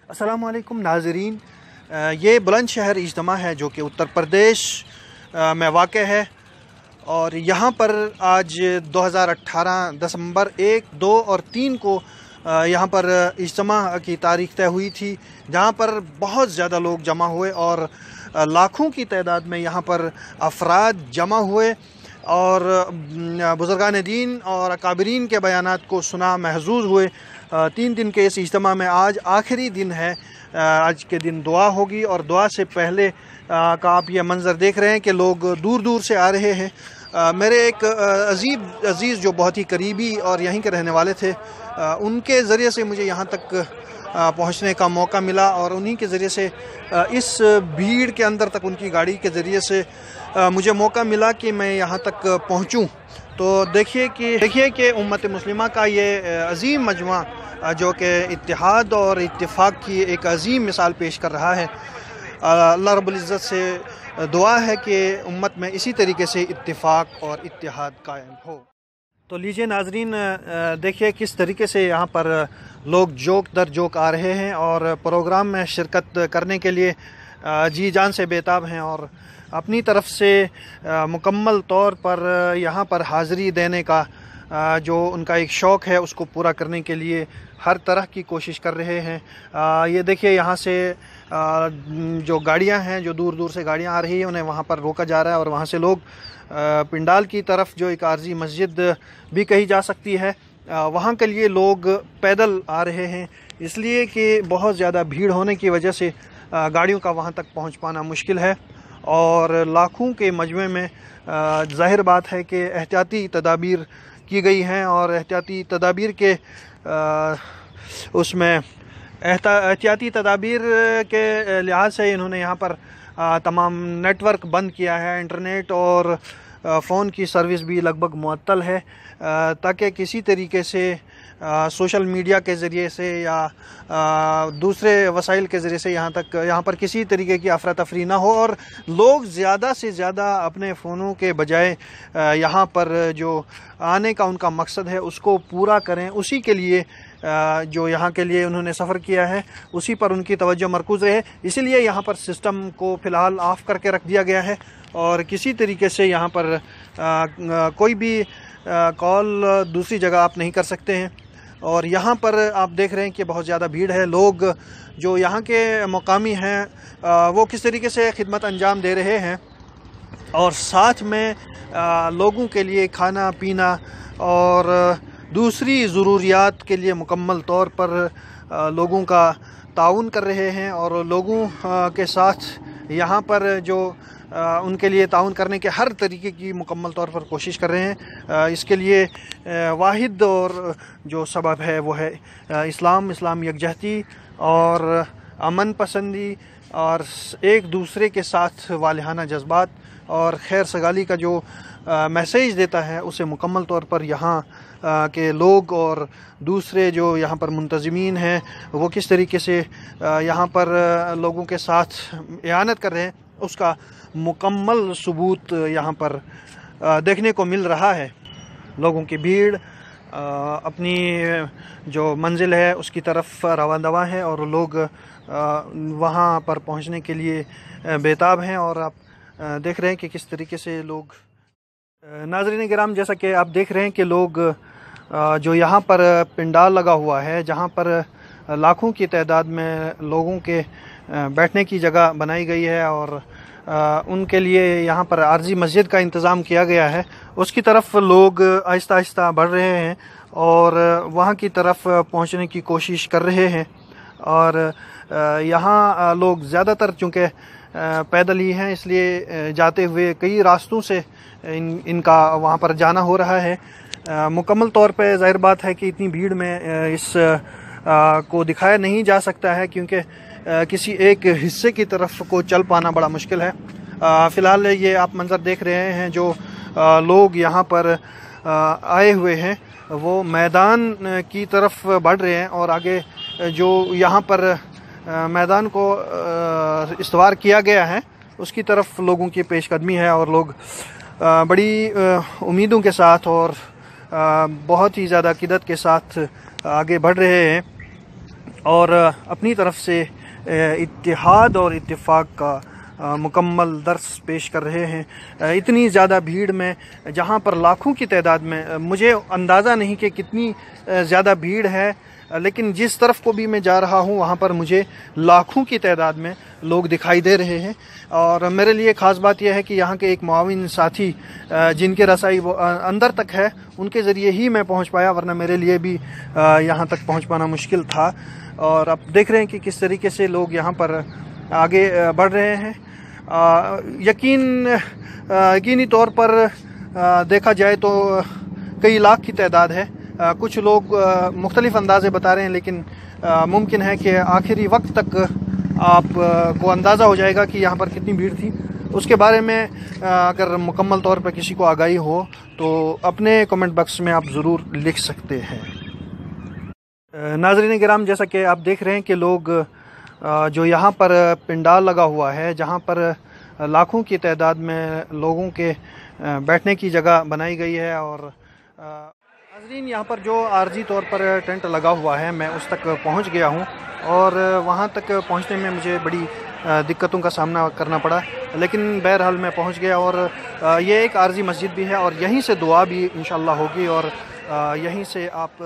अस्सलाम वालेकुम नाज़रीन, ये बुलंद शहर इज्तिमा है जो कि उत्तर प्रदेश में वाक़ है और यहाँ पर आज 2018 दिसंबर 1, 2 और 3 को यहाँ पर इज्तिमा की तारीख़ तय हुई थी, जहाँ पर बहुत ज़्यादा लोग जमा हुए और लाखों की तादाद में यहाँ पर अफराद जमा हुए और बुज़ुर्गान दीन और अकाबरीन के बयानात को सुना, महज़ूज़ हुए। 3 दिन के इस इज्तिमा में आज आखिरी दिन है। आज के दिन दुआ होगी और दुआ से पहले का आप ये मंज़र देख रहे हैं कि लोग दूर दूर से आ रहे हैं। मेरे एक अज़ीज़ जो बहुत ही करीबी और यहीं के रहने वाले थे, उनके ज़रिए से मुझे यहाँ तक पहुँचने का मौका मिला और उन्हीं के ज़रिए से इस भीड़ के अंदर तक उनकी गाड़ी के ज़रिए से मुझे मौका मिला कि मैं यहाँ तक पहुँचूँ। तो देखिए कि उम्मत मुस्लिमा का ये अज़ीम मजमा जो कि इत्तेहाद और इत्तेफाक की एक अज़ीम मिसाल पेश कर रहा है। अल्लाह रब्बुल इज़्ज़त से दुआ है कि उम्मत में इसी तरीके से इत्तेफाक और इत्तेहाद कायम हो। तो लीजिए नाज़रीन, देखिए किस तरीके से यहाँ पर लोग जोक दर जोक आ रहे हैं और प्रोग्राम में शिरकत करने के लिए जी जान से बेताब हैं और अपनी तरफ से मुकम्मल तौर पर यहाँ पर हाज़िरी देने का जो उनका एक शौक़ है उसको पूरा करने के लिए हर तरह की कोशिश कर रहे हैं। ये देखिए यहाँ से जो गाड़ियाँ हैं, जो दूर दूर से गाड़ियाँ आ रही हैं, उन्हें वहाँ पर रोका जा रहा है और वहाँ से लोग पिंडाल की तरफ, जो एक आर्जी मस्जिद भी कही जा सकती है, वहाँ के लिए लोग पैदल आ रहे हैं, इसलिए कि बहुत ज़्यादा भीड़ होने की वजह से गाड़ियों का वहाँ तक पहुँच पाना मुश्किल है। और लाखों के मजमे में ज़ाहिर बात है कि एहतियाती तदाबीर की गई हैं और एहतियाती तदाबीर के उसमें एहतियाती तदाबीर के लिहाज से इन्होंने यहाँ पर तमाम नेटवर्क बंद किया है। इंटरनेट और फ़ोन की सर्विस भी लगभग मुअत्तल है, ताकि किसी तरीके से सोशल मीडिया के ज़रिए से या दूसरे वसाइल के ज़रिए से यहाँ पर किसी तरीके की अफरा तफरी ना हो और लोग ज़्यादा से ज़्यादा अपने फ़ोनों के बजाय यहाँ पर जो आने का उनका मकसद है उसको पूरा करें। उसी के लिए जो यहाँ के लिए उन्होंने सफ़र किया है उसी पर उनकी तवज्जो मरकूज़ रहे, इसीलिए यहाँ पर सिस्टम को फ़िलहाल ऑफ़ करके रख दिया गया है और किसी तरीके से यहाँ पर कोई भी कॉल दूसरी जगह आप नहीं कर सकते हैं। और यहाँ पर आप देख रहे हैं कि बहुत ज़्यादा भीड़ है। लोग जो यहाँ के मकामी हैं वो किस तरीके से खिदमत अंजाम दे रहे हैं और साथ में लोगों के लिए खाना पीना और दूसरी ज़रूरियात के लिए मुकम्मल तौर पर लोगों का ताउन कर रहे हैं और लोगों के साथ यहाँ पर जो उनके लिए ताउन करने के हर तरीके की मुकम्मल तौर पर कोशिश कर रहे हैं। इसके लिए वाहिद और जो सबब है वो है इस्लाम यकजहती और अमन पसंदी और एक दूसरे के साथ वालिहाना जज्बात और खैर सगाली का जो मैसेज देता है उसे मुकम्मल तौर पर यहाँ के लोग और दूसरे जो यहाँ पर मुंतज़मीन हैं वो किस तरीके से यहाँ पर लोगों के साथ इआनत कर रहे हैं, उसका मुकम्मल सबूत यहाँ पर देखने को मिल रहा है। लोगों की भीड़ अपनी जो मंजिल है उसकी तरफ रवां है और लोग वहाँ पर पहुँचने के लिए बेताब हैं और आप देख रहे हैं कि किस तरीके से लोग। नाज़रीन गिराम, जैसा कि आप देख रहे हैं कि लोग जो यहाँ पर पिंडाल लगा हुआ है, जहाँ पर लाखों की तादाद में लोगों के बैठने की जगह बनाई गई है और उनके लिए यहाँ पर आर्जी मस्जिद का इंतज़ाम किया गया है, उसकी तरफ लोग आहिस्ता आहिस्ता बढ़ रहे हैं और वहाँ की तरफ पहुँचने की कोशिश कर रहे हैं। और यहाँ लोग ज़्यादातर चूँकि पैदल ही हैं, इसलिए जाते हुए कई रास्तों से इनका वहाँ पर जाना हो रहा है। मुकम्मल तौर पे ज़ाहिर बात है कि इतनी भीड़ में इस को दिखाया नहीं जा सकता है, क्योंकि किसी एक हिस्से की तरफ को चल पाना बड़ा मुश्किल है। फ़िलहाल ये आप मंज़र देख रहे हैं, जो लोग यहाँ पर आए हुए हैं वो मैदान की तरफ बढ़ रहे हैं और आगे जो यहाँ पर मैदान को इस्तवार किया गया है उसकी तरफ लोगों की पेशकदमी है और लोग बड़ी उम्मीदों के साथ और बहुत ही ज़्यादा किदत के साथ आगे बढ़ रहे हैं। اور اپنی طرف سے اتحاد اور اتفاق کا مکمل درس پیش کر رہے ہیں۔ اتنی زیادہ بھیڑ میں، جہاں پر لاکھوں کی تعداد میں، مجھے اندازہ نہیں کہ کتنی زیادہ بھیڑ ہے، لیکن جس طرف کو بھی میں جا رہا ہوں وہاں پر مجھے لاکھوں کی تعداد میں لوگ دکھائی دے رہے ہیں۔ اور میرے لیے خاص بات یہ ہے کہ یہاں کے ایک معاون ساتھی جن کے رسائی وہ اندر تک ہے، ان کے ذریعے ہی میں پہنچ پایا، ورنہ میرے لیے بھی یہاں تک پہنچ پانا مشکل تھا۔ اور اب دیکھ رہے ہیں کہ کس طریقے سے لوگ یہاں پر آگے بڑھ رہے ہیں۔ یقینی طور پر دیکھا جائے تو کئی لاکھ کی تعداد ہے۔ کچھ لوگ مختلف اندازے بتا رہے ہیں، لیکن ممکن ہے کہ آخری وقت تک آپ کو اندازہ ہو جائے گا کہ یہاں پر کتنی بھیڑ تھی۔ اس کے بارے میں اگر مکمل طور پر کسی کو آگاہی ہو تو اپنے کمنٹ باکس میں آپ ضرور لکھ سکتے ہیں۔ ناظرین کرام، جیسا کہ آپ دیکھ رہے ہیں کہ لوگ جو یہاں پر پنڈال لگا ہوا ہے، جہاں پر لاکھوں کی تعداد میں لوگوں کے بیٹھنے کی جگہ بنائی گئی ہے، اور ناظرین یہاں پر جو عارضی طور پر ٹینٹ لگا ہوا ہے، میں اس تک پہنچ گیا ہوں، اور وہاں تک پہنچنے میں مجھے بڑی دقتوں کا سامنا کرنا پڑا، لیکن بہرحال میں پہنچ گیا۔ اور یہ ایک عارضی مسجد بھی ہے، اور یہیں سے دعا بھی انشاءاللہ ہوگی، اور یہیں سے آپ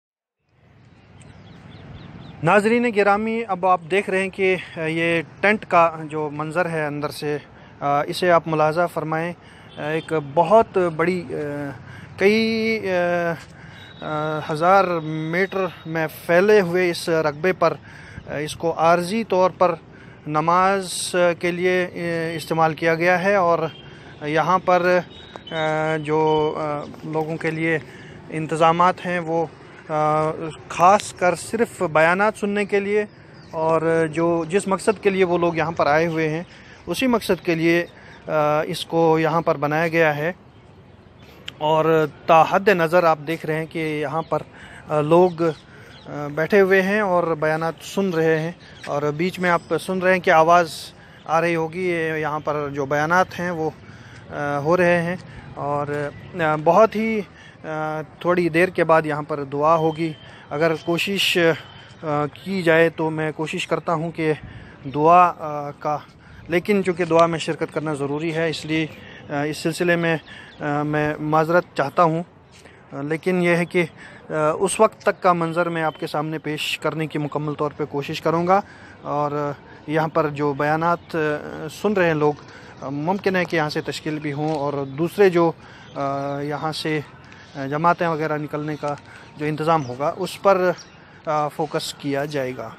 ناظرین گرامی، اب آپ دیکھ رہے ہیں کہ یہ ٹینٹ کا جو منظر ہے اندر سے، اسے آپ ملاحظہ فرمائیں۔ ایک بہت بڑی کئی ہزار میٹر میں پھیلے ہوئے اس رقبے پر اس کو عارضی طور پر نماز کے لیے استعمال کیا گیا ہے، اور یہاں پر جو لوگوں کے لیے انتظامات ہیں وہ خاص کر صرف بیانات سننے کے لیے، اور جس مقصد کے لیے وہ لوگ یہاں پر آئے ہوئے ہیں اسی مقصد کے لیے اس کو یہاں پر بنایا گیا ہے۔ اور تا حد نظر آپ دیکھ رہے ہیں کہ یہاں پر لوگ بیٹھے ہوئے ہیں اور بیانات سن رہے ہیں، اور بیچ میں آپ سن رہے ہیں کہ آواز آ رہی ہوگی، یہاں پر جو بیانات ہیں وہ ہو رہے ہیں، اور بہت ہی تھوڑی دیر کے بعد یہاں پر دعا ہوگی۔ اگر کوشش کی جائے تو میں کوشش کرتا ہوں کہ دعا کا، لیکن چونکہ دعا میں شرکت کرنا ضروری ہے، اس لیے اس سلسلے میں میں معذرت چاہتا ہوں، لیکن یہ ہے کہ اس وقت تک کا منظر میں آپ کے سامنے پیش کرنے کی مکمل طور پہ کوشش کروں گا۔ اور یہاں پر جو بیانات سن رہے ہیں لوگ، ممکن ہے کہ یہاں سے تشکیل بھی ہوں، اور دوسرے جو یہاں سے جماعتیں وغیرہ نکلنے کا جو انتظام ہوگا اس پر فوکس کیا جائے گا۔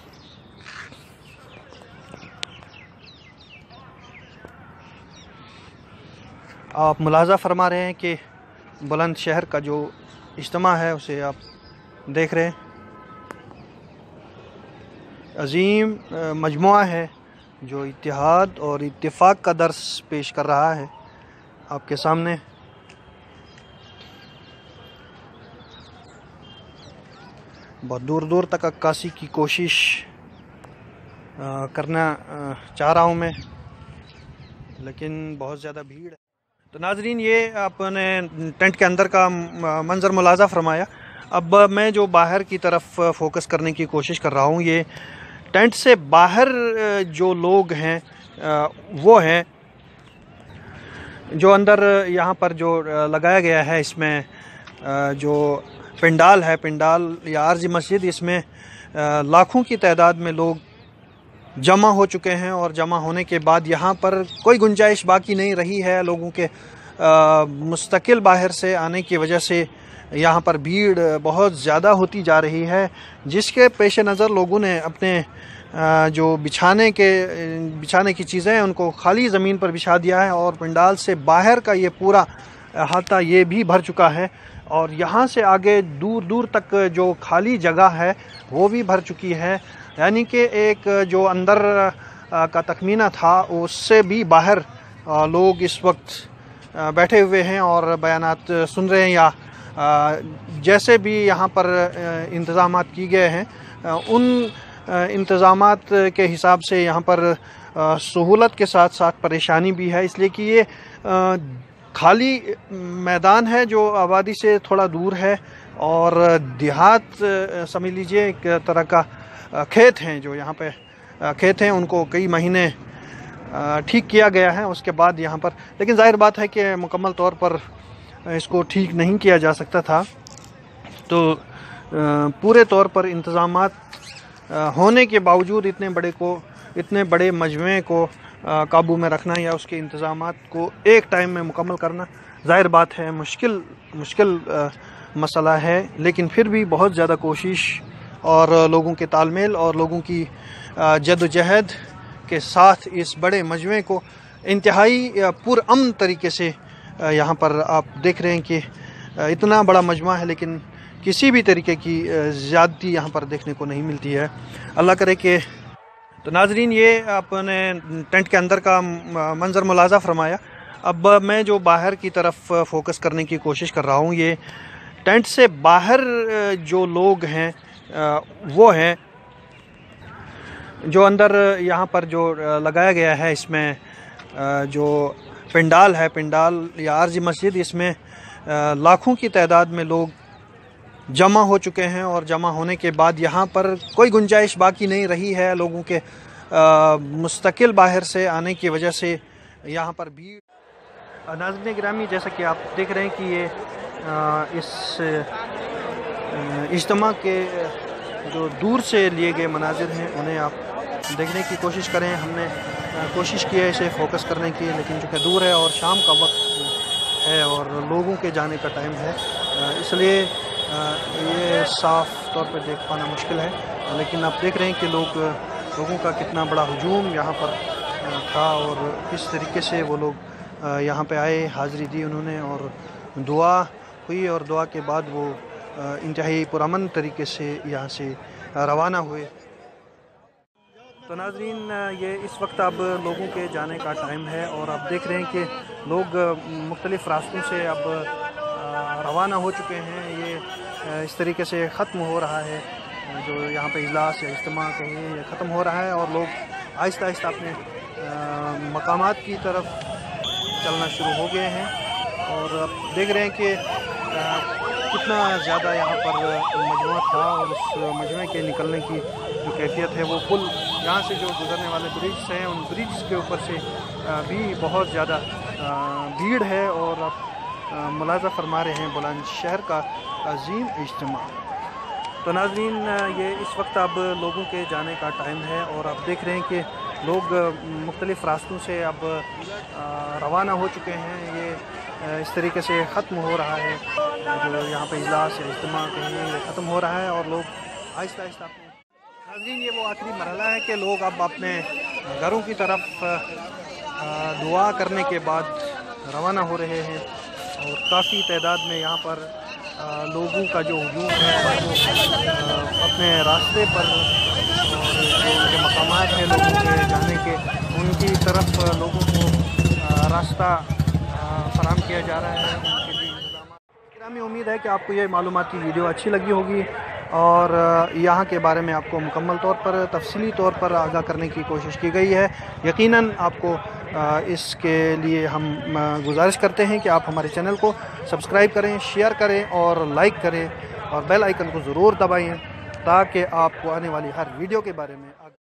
آپ ملاحظہ فرما رہے ہیں کہ بلند شہر کا جو اجتماع ہے اسے آپ دیکھ رہے ہیں، عظیم مجموعہ ہے جو اتحاد اور اتفاق کا درس پیش کر رہا ہے آپ کے سامنے۔ بہت دور دور تک عکاسی کی کوشش کرنا چاہ رہا ہوں میں، لیکن بہت زیادہ بھیڑ ہے۔ تو ناظرین، یہ آپ نے ٹینٹ کے اندر کا منظر ملاحظہ فرمایا۔ اب میں جو باہر کی طرف فوکس کرنے کی کوشش کر رہا ہوں، یہ ٹینٹ سے باہر جو لوگ ہیں وہ ہیں جو اندر یہاں پر جو لگایا گیا ہے، اس میں جو پنڈال ہے، پنڈال یا عارضی مسجد، اس میں لاکھوں کی تعداد میں لوگ جمع ہو چکے ہیں، اور جمع ہونے کے بعد یہاں پر کوئی گنجائش باقی نہیں رہی ہے لوگوں کے مستقل باہر سے آنے کی وجہ سے یہاں پر بھیڑ بہت زیادہ ہوتی جا رہی ہے، جس کے پیش نظر لوگوں نے اپنے جو بچھانے کی چیزیں ہیں ان کو خالی زمین پر بچھا دیا ہے، اور پنڈال سے باہر کا یہ پورا احاطہ یہ بھی بھر چکا ہے، اور یہاں سے آگے دور دور تک جو خالی جگہ ہے وہ بھی بھر چکی ہے، یعنی کہ ایک جو اندر کا تخمینہ تھا اس سے بھی باہر لوگ اس وقت بیٹھے ہوئے ہیں اور بیانات سن رہے ہیں، یا جیسے بھی یہاں پر انتظامات کیے گئے ہیں ان انتظامات کے حساب سے یہاں پر سہولت کے ساتھ ساتھ پریشانی بھی ہے، اس لیے کہ یہ خالی میدان ہے جو آبادی سے تھوڑا دور ہے، اور دیہات سمجھ لیجئے ایک طرح کا کھیت ہیں، جو یہاں پہ کھیت ہیں، ان کو کئی مہینے ٹھیک کیا گیا ہے اس کے بعد یہاں پر، لیکن ظاہر بات ہے کہ مکمل طور پر اس کو ٹھیک نہیں کیا جا سکتا تھا، تو پورے طور پر انتظامات ہونے کے باوجود اتنے بڑے مجموعے کو قابو میں رکھنا یا اس کے انتظامات کو ایک ٹائم میں مکمل کرنا ظاہر بات ہے مشکل مسئلہ ہے، لیکن پھر بھی بہت زیادہ کوشش اور لوگوں کے تال میل اور لوگوں کی جد و جہد کے ساتھ اس بڑے مجموعے کو انتہائی پرامن طریقے سے یہاں پر آپ دیکھ رہے ہیں کہ اتنا بڑا مجموعہ ہے لیکن کسی بھی طریقے کی زیادتی یہاں پر دیکھنے کو نہیں ملتی ہے، اللہ کرے کہ۔ تو ناظرین، یہ آپ نے ٹینٹ کے اندر کا منظر ملاحظہ فرمایا، اب میں جو باہر کی طرف فوکس کرنے کی کوشش کر رہا ہوں، یہ ٹینٹ سے باہر جو لوگ ہیں وہ ہیں جو اندر یہاں پر جو لگایا گیا ہے، اس میں جو پنڈال ہے، پنڈال یا عارضی مسجد، اس میں لاکھوں کی تعداد میں لوگ جمع ہو چکے ہیں، اور جمع ہونے کے بعد یہاں پر کوئی گنجائش باقی نہیں رہی ہے لوگوں کے مستقل باہر سے آنے کی وجہ سے یہاں پر بھیڑ۔ ناظرین گرامی، جیسا کہ آپ دیکھ رہے ہیں کہ یہ اس اجتماع کے جو دور سے لیے گئے مناظر ہیں انہیں آپ دیکھنے کی کوشش کریں، ہم نے کوشش کی ہے اسے فوکس کرنے کی، لیکن چونکہ دور ہے اور شام کا وقت ہے اور لوگوں کے جانے کا ٹائم ہے، اس لیے یہ صاف طور پہ دیکھ پانا مشکل ہے، لیکن آپ دیکھ رہے ہیں کہ لوگوں کا کتنا بڑا ہجوم یہاں پر تھا اور کس طریقے سے وہ لوگ یہاں پہ آئے، حاضری دی انہوں نے اور دعا ہوئی، اور دعا کے بعد وہ انتہائی پرامن طریقے سے یہاں سے روانہ ہوئے۔ تو ناظرین، یہ اس وقت اب لوگوں کے جانے کا ٹائم ہے اور آپ دیکھ رہے ہیں کہ لوگ مختلف راستوں سے اب روانہ ہو چکے ہیں، یہ اس طریقے سے ختم ہو رہا ہے، جو یہاں پہ اجلاس یا اجتماع کہیں یہ ختم ہو رہا ہے اور لوگ آہستہ آہستہ اپنے مقامات کی طرف چلنا شروع ہو گئے ہیں، اور آپ دیکھ رہے ہیں کہ کتنا زیادہ یہاں پر مجموعہ تھا، اور اس مجموعے کے نکلنے کی جو کیفیت ہے وہ پل یہاں سے جو گزرنے والے برجز ہیں ان برجز کے اوپر سے بھی بہت زیادہ بھیڑ ہے، اور آپ ملاحظہ فرما رہے ہیں بلند شہر کا عظیم اجتماع۔ تو ناظرین، یہ اس وقت اب لوگوں کے جانے کا ٹائم ہے اور آپ دیکھ رہے ہیں کہ لوگ مختلف راستوں سے اب روانہ ہو چکے ہیں، یہ اس طریقے سے ختم ہو رہا ہے، جو یہاں پہ اجلاس یا اجتماع کہیں یہ ختم ہو رہا ہے اور لوگ آہستہ آہستہ اپنے۔ ناظرین، یہ وہ آخری مرحلہ ہے کہ لوگ اب اپنے گھروں کی طرف دعا کرنے کے بعد روانہ ہو رہے ہیں، اور کافی تعداد میں یہاں پر لوگوں کا جو ہجوم ہے وہ اپنے راستے پر اور جو ان کے مقامات ہیں لوگوں کے جانے کے، ان کی طرف لوگوں کو راستہ فراہم کیا جا رہا ہے، ان کے لیے انتظامات۔ ہمیں امید ہے کہ آپ کو یہ معلوماتی ویڈیو اچھی لگی ہوگی اور یہاں کے بارے میں آپ کو مکمل طور پر تفصیلی طور پر آگاہ کرنے کی کوشش کی گئی ہے۔ یقیناً آپ کو اس کے لیے ہم گزارش کرتے ہیں کہ آپ ہمارے چینل کو سبسکرائب کریں، شیئر کریں اور لائک کریں، اور بیل آئیکن کو ضرور دبائیں تاکہ آپ کو آنے والی ہر ویڈیو کے بارے میں